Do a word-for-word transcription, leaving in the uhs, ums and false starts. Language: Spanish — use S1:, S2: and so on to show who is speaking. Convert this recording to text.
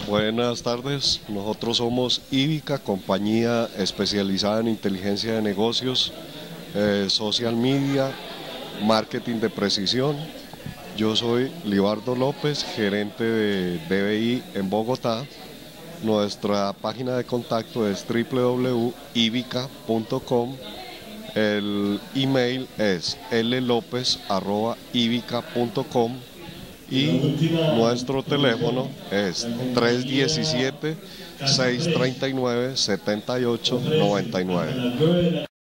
S1: Buenas tardes, nosotros somos Ivica, compañía especializada en inteligencia de negocios, eh, social media, marketing de precisión. Yo soy Libardo López, gerente de D B I en Bogotá. Nuestra página de contacto es w w w punto ivica punto com. El email es l lopez arroba ivica punto com. Y nuestro teléfono es tres uno siete, seis tres nueve, siete ocho nueve nueve.